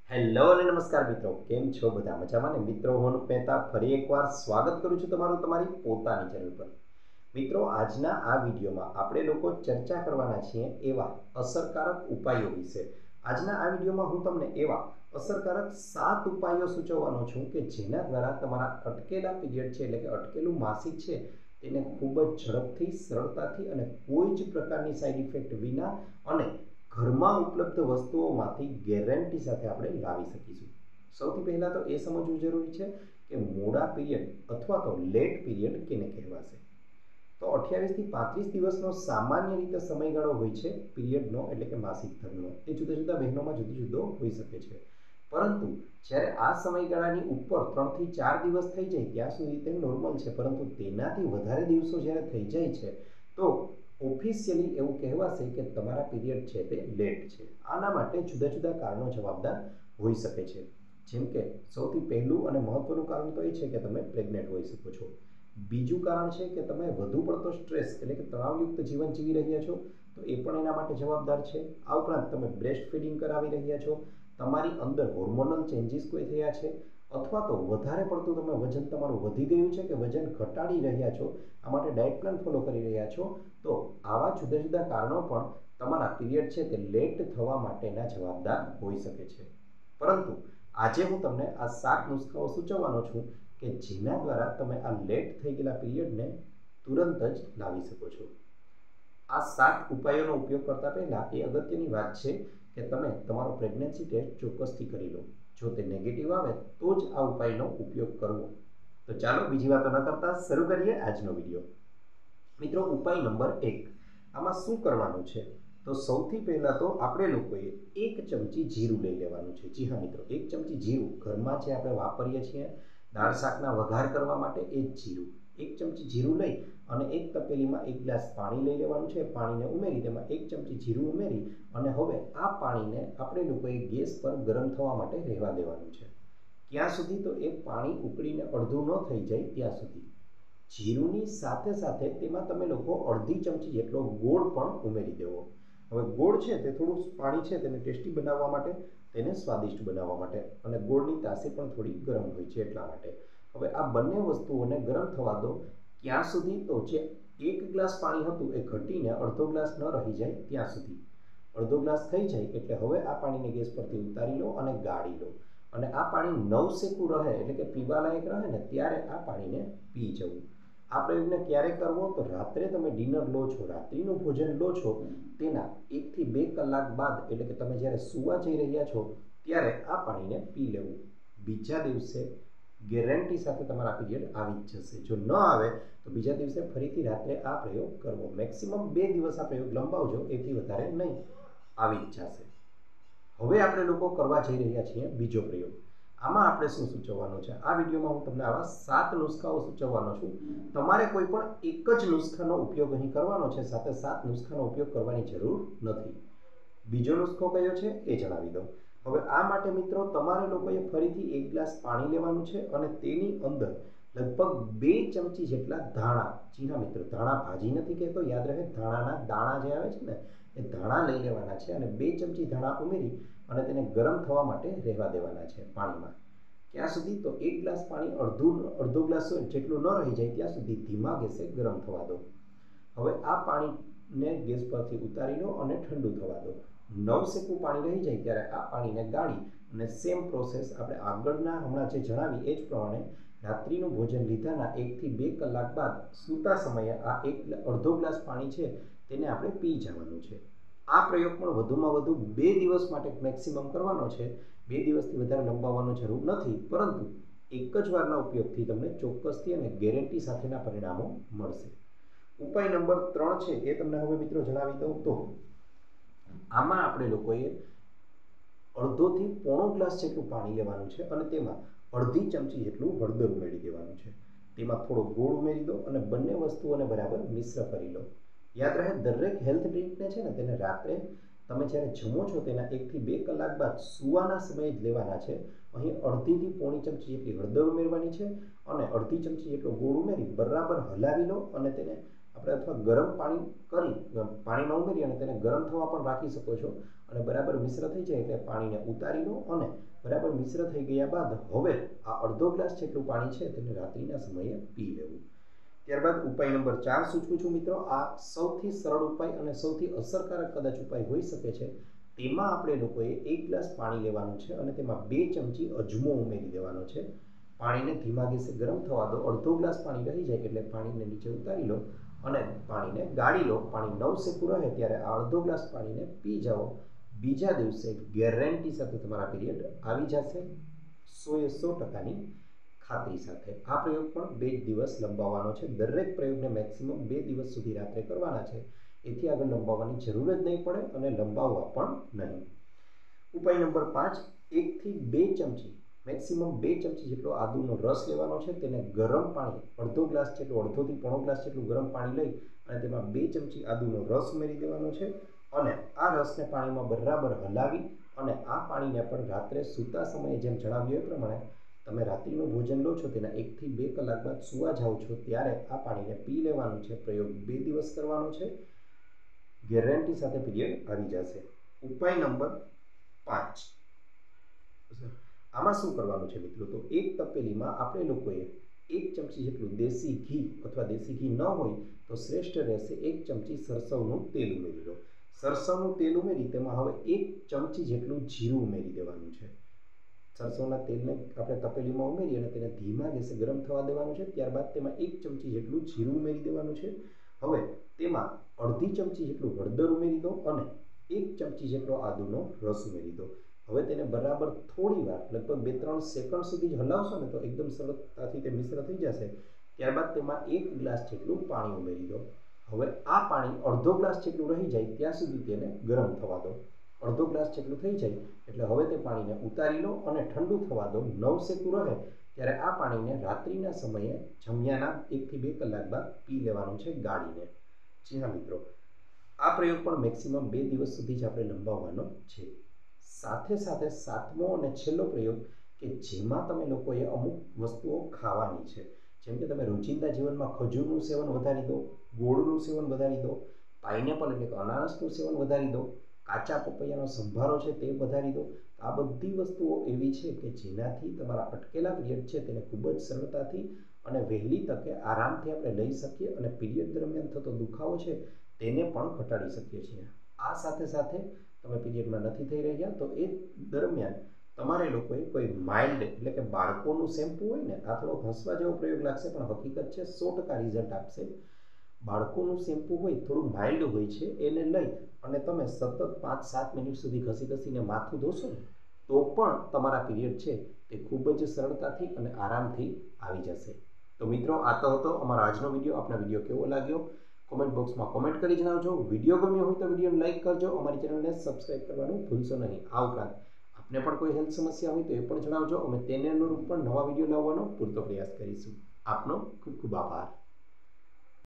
Hello અને નમસ્કાર મિત્રો, કેમ છો બધા? મજામાં ને? મિત્રો, હું મહેતા ફરી એકવાર સ્વાગત કરું છું તમારું તમારી પોતાની ચેનલ પર. મિત્રો, આજના આ વિડીયોમાં આપણે લોકો ચર્ચા કરવાના છીએ એવા અસરકારક ઉપાયો વિશે. આજના આ વિડીયોમાં હું તમને એવા અસરકારક 7 ઉપાયો સૂચવવાનો છું કે જેના દ્વારા તમારા અટકેલા પીરિયડ છે, એટલે કે અટકેલું માસિક છે, તેને ખૂબ જ ઝડપથી, સરળતાથી અને કોઈ જ પ્રકારની સાઇડ ઇફેક્ટ વિના અને ઘરમાં ઉપલબ્ધ વસ્તુઓમાંથી ગેરંટી સાથે આપણે લાવી શકીશું. સૌથી પહેલાં તો એ સમજવું જરૂરી છે કે મોડા પીરિયડ અથવા તો લેટ પીરિયડ કેને કહેવાશે. તો 28 થી 35 દિવસનો સામાન્ય રીતે સમયગાળો હોય છે પીરિયડનો, એટલે કે માસિક ધર્મનો. એ જુદા જુદા બહેનોમાં જુદો જુદો હોઈ શકે છે, પરંતુ જ્યારે આ સમયગાળાની ઉપર 3 થી 4 દિવસ થઈ જાય ત્યાં સુધી તે નોર્મલ છે, પરંતુ તેનાથી વધારે દિવસો જ્યારે થઈ જાય છે તો ઓફિશિયલી એવું કહેવાશે કે તમારા પીરિયડ છે તે લેટ છે. આના માટે જુદા જુદા કારણો જવાબદાર હોઈ શકે છે. જેમ કે સૌથી પહેલું અને મહત્વનું કારણ તો એ છે કે તમે પ્રેગ્નેન્ટ હોઈ શકો છો. બીજું કારણ છે કે તમે વધુ પડતો સ્ટ્રેસ એટલે કે તણાવયુક્ત જીવન જીવી રહ્યા છો, તો એ પણ એના માટે જવાબદાર છે. આ ઉપરાંત તમે બ્રેસ્ટ ફીડિંગ કરાવી રહ્યા છો, તમારી અંદર હોર્મોનલ ચેન્જીસ કોઈ થયા છે, અથવા તો વધારે પડતું તમે વજન તમારું વધી ગયું છે કે વજન ઘટાડી રહ્યા છો, આ માટે ડાયટ પ્લાન ફોલો કરી રહ્યા છો, તો આવા જુદા જુદા કારણો પણ તમારા પીરિયડ છે તે લેટ થવા માટેના જવાબદાર હોઈ શકે છે. પરંતુ આજે હું તમને આ 7 નુસ્ખાઓ સૂચવવાનો છું કે જેના દ્વારા તમે આ લેટ થઈ ગયેલા પીરિયડને તુરંત જ લાવી શકો છો. આ 7 ઉપાયોનો ઉપયોગ કરતા પહેલાં એ અગત્યની વાત છે કે તમે તમારો પ્રેગ્નન્સી ટેસ્ટ ચોક્કસથી કરી લો. જો તે નેગેટિવ આવે તો જ આ ઉપાયનો ઉપયોગ કરવો. તો ચાલો બીજી વાતો ન કરતા શરૂ કરીએ આજનો વિડીયો. મિત્રો, ઉપાય નંબર 1. આમાં શું કરવાનું છે? તો સૌથી પહેલાં તો આપણે લોકોએ 1 ચમચી જીરું લઈ લેવાનું છે. જી હા મિત્રો, 1 ચમચી જીરું ઘરમાં જે આપણે વાપરીએ છીએ દાળ શાકના વઘાર કરવા માટે, એ જ જીરું. 1 ચમચી જીરું લઈ અને એક તપેલીમાં 1 ગ્લાસ પાણી લઈ લેવાનું છે. પાણીને ઉમેરી તેમાં 1 ચમચી જીરું ઉમેરી અને હવે આ પાણીને આપણે લોકોએ ગેસ પર ગરમ થવા માટે રહેવા દેવાનું છે. ક્યાં સુધી? તો એ પાણી ઉકળીને અડધું ન થઈ જાય ત્યાં સુધી. જીરુંની સાથે સાથે તેમાં તમે લોકો અડધી ચમચી જેટલો ગોળ પણ ઉમેરી દેવો. હવે ગોળ છે તે થોડું પાણી છે તેને ટેસ્ટી બનાવવા માટે, તેને સ્વાદિષ્ટ બનાવવા માટે, અને ગોળની તાસીર પણ થોડી ગરમ હોય છે એટલા માટે. હવે આ બંને વસ્તુઓને ગરમ થવા દો. ક્યાં સુધી? તો જે 1 ગ્લાસ પાણી હતું એ ઘટીને અડધો ગ્લાસ ન રહી જાય ત્યાં સુધી. અડધો ગ્લાસ થઈ જાય એટલે હવે આ પાણીને ગેસ પરથી ઉતારી લો અને ગાળી લો. અને આ પાણી નવસેકું રહે, એટલે કે પીવાલાયક રહે ને ત્યારે આ પાણીને પી જવું. આ પ્રયોગને ક્યારે કરવો? તો રાત્રે તમે ડિનર લો છો, રાત્રિનું ભોજન લો છો, તેના 1 થી 2 કલાક બાદ, એટલે કે તમે જ્યારે સૂવા જઈ રહ્યા છો ત્યારે આ પાણીને પી લેવું. બીજા દિવસે ગેરંટી સાથે તમારા પીરિયડ આવી જ જશે. જો ન આવે તો બીજા દિવસે ફરીથી રાત્રે આ પ્રયોગ કરવો. મેક્સિમમ 2 દિવસ આ પ્રયોગ લંબાવજો, એથી વધારે નહીં. આવી જ જશે. હવે આપણે લોકો કરવા જઈ રહ્યા છીએ બીજો પ્રયોગ. આમાં આપણે શું સૂચવવાનું છે? આ વિડીયોમાં હું તમને આવા 7 નુસ્ખાઓ સૂચવવાનો છું. તમારે કોઈ પણ એક જ નુસ્ખાનો ઉપયોગ અહીં કરવાનો છે, સાથે 7 નુસ્ખાનો ઉપયોગ કરવાની જરૂર નથી. બીજો નુસ્ખો કયો છે એ જણાવી દઉં. હવે આ માટે મિત્રો તમારે લોકોએ ફરીથી 1 ગ્લાસ પાણી લેવાનું છે અને તેની અંદર લગભગ 2 ચમચી જેટલા ધાણા, જી હા મિત્રો, ધાણા ભાજી નથી કહેતો, યાદ રહે, ધાણાના દાણા જે આવે છે ને એ ધાણા લઈ લેવાના છે અને 2 ચમચી ધાણા ઉમેરી અને તેને ગરમ થવા માટે રહેવા દેવાના છે પાણીમાં. ક્યાં સુધી? તો 1 ગ્લાસ પાણી અડધો ગ્લાસ જેટલું ન રહી જાય ત્યાં સુધી ધીમા ગેસે ગરમ થવા દો. હવે આ પાણીને ગેસ પરથી ઉતારી લો અને ઠંડુ થવા દો. નવસેકું પાણી રહી જાય ત્યારે આ પાણીને ગાળી અને સેમ પ્રોસેસ આપણે આગળના હમણાં જે જણાવી એ જ પ્રમાણે રાત્રિનું ભોજન લીધાના 1 થી 2 કલાક બાદ સૂતા સમયે આ અડધો ગ્લાસ પાણી છે તેને આપણે પી જવાનું છે. આ પ્રયોગ પણ વધુમાં વધુ 2 દિવસ માટે મેક્સિમમ કરવાનો છે. 2 દિવસથી વધારે લંબાવવાનો જરૂર નથી, પરંતુ એક જ વારના ઉપયોગથી તમને ચોક્કસથી અને ગેરંટી સાથેના પરિણામો મળશે. ઉપાય નંબર 3 છે એ તમને હવે મિત્રો જણાવી દઉં. તો આમાં આપણે લોકોએ અડધોથી પોણો ગ્લાસ જેટલું પાણી લેવાનું છે અને તેમાં અડધી ચમચી જેટલું હળદર ઉમેરી દેવાનું છે. તેમાં થોડો ગોળ ઉમેરી દો અને બંને વસ્તુઓને બરાબર મિશ્ર કરી લો. યાદ રહે, દરેક હેલ્થ ડ્રિંકને છે ને તેને રાત્રે તમે જ્યારે જમો છો તેના 1 થી 2 કલાક બાદ સૂવાના સમયે જ લેવાના છે. અહીં અડધીથી પોણી ચમચી જેટલી હળદર ઉમેરવાની છે અને અડધી ચમચી જેટલો ગોળ ઉમેરી બરાબર હલાવી લો અને તેને આપણે અથવા ગરમ પાણી કરી પાણીમાં ઉમેરી અને તેને ગરમ થવા પણ રાખી શકો છો અને બરાબર મિશ્ર થઈ જાય એટલે પાણીને ઉતારી લો અને બરાબર મિશ્ર થઈ ગયા બાદ હવે આ અડધો ગ્લાસ જેટલું પાણી છે તેને રાત્રિના સમયે પી લેવું। ત્યારબાદ ઉપાય નંબર 4 સૂચવું છું મિત્રો। આ સૌથી સરળ ઉપાય અને સૌથી અસરકારક કદાચ ઉપાય હોઈ શકે છે। તેમાં આપણે લોકોએ 1 ગ્લાસ પાણી લેવાનું છે અને તેમાં 2 ચમચી અજમો ઉમેરી દેવાનો છે। પાણીને ધીમા ગેસે ગરમ થવા દો। અડધો ગ્લાસ પાણી રહી જાય એટલે પાણીને નીચે ઉતારી લો અને પાણીને ગાળી લો। પાણી નવસેકું રહે ત્યારે આ અડધો ગ્લાસ પાણીને પી જાઓ। બીજા દિવસે ગેરંટી સાથે તમારા પીરિયડ આવી જશે 100% ખાતરી સાથે। આ પ્રયોગ પણ 2 દિવસ લંબાવવાનો છે। દરેક પ્રયોગને મેક્સિમમ 2 દિવસ સુધી રાત્રે કરવાના છે। એથી આગળ લંબાવવાની જરૂર જ નહીં પડે અને લંબાવવા પણ નહીં। ઉપાય નંબર 5 1 થી 2 ચમચી મેક્સિમમ 2 ચમચી જેટલો આદુનો રસ લેવાનો છે। તેને ગરમ પાણી અડધો ગ્લાસ જેટલું અડધોથી પોણો ગ્લાસ જેટલું ગરમ પાણી લઈ અને તેમાં 2 ચમચી આદુનો રસ ઉમેરી દેવાનો છે અને આ રસને પાણીમાં બરાબર હલાવી અને આ પાણીને પણ રાત્રે સૂતા સમયે જેમ જણાવ્યું એ પ્રમાણે તમે રાત્રિનું ભોજન લો છો તેના 1 થી 2 કલાક બાદ સૂવા જાઓ છો ત્યારે આ પાણીને પી લેવાનું છે। પ્રયોગ 2 દિવસ કરવાનો છે। ગેરંટી સાથે પીરિયડ આવી જશે। ઉપાય નંબર 5 આમાં શું કરવાનું છે મિત્રો? તો એક તપેલીમાં આપણે લોકોએ 1 ચમચી જેટલું દેશી ઘી અથવા દેશી ઘી ન હોય તો શ્રેષ્ઠ રહેશે 1 ચમચી સરસવનું તેલ ઉમેરી લો। સરસવનું તેલ ઉમેરી તેમાં હવે 1 ચમચી જેટલું જીરું ઉમેરી દેવાનું છે। સરસવના તેલને આપણે તપેલીમાં ઉમેરી અને તેને ધીમા ગેસે ગરમ થવા દેવાનું છે। ત્યારબાદ તેમાં 1 ચમચી જેટલું જીરું ઉમેરી દેવાનું છે। હવે તેમાં અડધી ચમચી જેટલું હળદર ઉમેરી દો અને 1 ચમચી જેટલો આદુનો રસ ઉમેરી દો। હવે તેને બરાબર થોડી વાર લગભગ 2-3 સેકન્ડ સુધી જ હલાવશો ને તો એકદમ સરળતાથી તે મિશ્ર થઈ જશે। ત્યારબાદ તેમાં 1 ગ્લાસ જેટલું પાણી ઉમેરી દો। હવે આ પાણી અડધો ગ્લાસ જેટલું રહી જાય ત્યાં સુધી તેને ગરમ થવા દો। અડધો ગ્લાસ જેટલું થઈ જાય એટલે હવે તે પાણીને ઉતારી લો અને ઠંડુ થવા દો। નવસેકું રહે ત્યારે આ પાણીને રાત્રિના સમયે જમ્યાના 1 થી 2 કલાક બાદ પી લેવાનું છે ગાળીને। જી હા મિત્રો, આ પ્રયોગ પણ મેક્સિમમ 2 દિવસ સુધી જ આપણે લંબાવવાનો છે। સાથે સાથે 7મો અને છેલ્લો પ્રયોગ કે જેમાં તમે લોકોએ અમુક વસ્તુઓ ખાવાની છે। જેમ કે તમે રોજિંદા જીવનમાં ખજૂરનું સેવન વધારી દો, ગોળનું સેવન વધારી દો, પાઇનેપલ એટલે કે અનાનસનું સેવન વધારી દો, કાચા પપૈયાનો સંભારો છે તે વધારી દો। આ બધી વસ્તુઓ એવી છે કે જેનાથી તમારા અટકેલા પીરિયડ છે તેને ખૂબ જ સરળતાથી અને વહેલી તકે આરામથી આપણે લઈ શકીએ અને પીરિયડ દરમિયાન થતો દુખાવો છે તેને પણ ઘટાડી શકીએ છીએ। આ સાથે સાથે તમે પીરિયડમાં નથી થઈ રહ્યા તો એ દરમિયાન તમારે લોકોએ કોઈ માઇલ્ડ એટલે કે બાળકોનું શેમ્પૂ હોય ને, આ થોડો હસવા જેવો પ્રયોગ લાગશે પણ હકીકત છે 100% રિઝલ્ટ આપશે। બાળકોનું શેમ્પૂ હોય થોડું માઇલ્ડ હોય છે, એને લઈ અને તમે સતત 5-7 મિનિટ સુધી ઘસી ઘસીને માથું ધોશો ને તો પણ તમારા પીરિયડ છે તે ખૂબ જ સરળતાથી અને આરામથી આવી જશે। તો મિત્રો, આ તો હતો અમારો આજનો વિડીયો। આપનો વિડીયો કેવો લાગ્યો કોમેન્ટ બોક્સમાં કોમેન્ટ કરી જણાવજો। વિડીયો ગમ્યો હોય તો વિડીયોને લાઇક કરજો, અમારી ચેનલને સબસ્ક્રાઇબ કરવાનું ભૂલશો નહીં। આ ઉપરાંત આપને પણ કોઈ હેલ્થ સમસ્યા હોય તો એ પણ જણાવજો, અમે તેને અનુરૂપ પણ નવા વિડીયો લાવવાનો પૂરતો પ્રયાસ કરીશું। આપનો ખૂબ ખૂબ આભાર।